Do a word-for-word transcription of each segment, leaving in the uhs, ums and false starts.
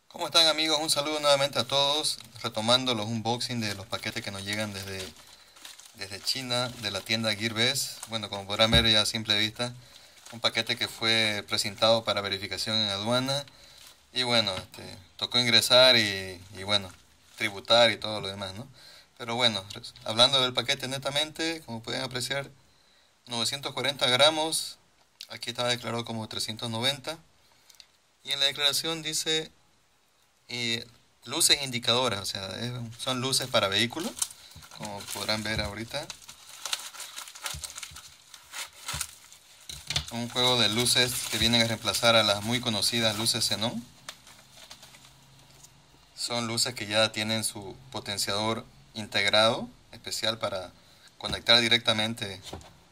¿Cómo están amigos? Un saludo nuevamente a todos, retomando los unboxing de los paquetes que nos llegan desde, desde China, de la tienda Gearbest. Bueno, como podrán ver ya a simple vista, un paquete que fue presentado para verificación en aduana. Y bueno, este, tocó ingresar y, y bueno, tributar y todo lo demás, ¿no? Pero bueno, hablando del paquete netamente, como pueden apreciar, novecientos cuarenta gramos, aquí estaba declarado como trescientos noventa. Y en la declaración dice y luces indicadoras, o sea, es- son luces para vehículos, como podrán ver ahorita. Un juego de luces que vienen a reemplazar a las muy conocidas luces xenón. Son luces que ya tienen su potenciador integrado, especial para conectar directamente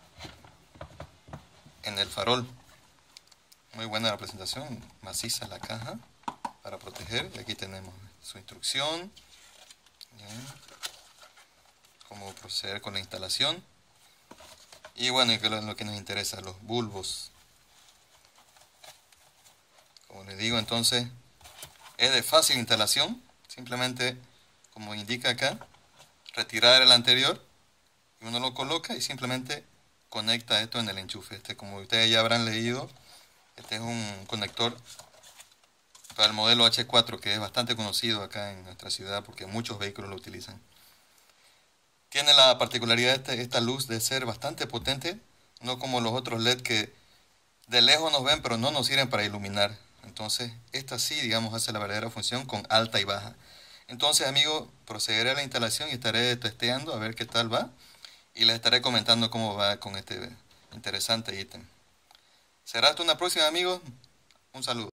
en el farol. Muy buena la presentación, maciza la caja para proteger. Y aquí tenemos su instrucción, bien, cómo proceder con la instalación. Y bueno, y que lo, lo que nos interesa, los bulbos. Como les digo, entonces es de fácil instalación. Simplemente, como indica acá, retirar el anterior y uno lo coloca y simplemente conecta esto en el enchufe. Este, como ustedes ya habrán leído, este es un conector para el modelo H cuatro, que es bastante conocido acá en nuestra ciudad porque muchos vehículos lo utilizan. Tiene la particularidad este, esta luz de ser bastante potente, no como los otros L E D que de lejos nos ven pero no nos sirven para iluminar. Entonces, esta sí, digamos, hace la verdadera función con alta y baja. Entonces, amigos, procederé a la instalación y estaré testeando a ver qué tal va. Y les estaré comentando cómo va con este interesante ítem. Será hasta una próxima, amigos. Un saludo.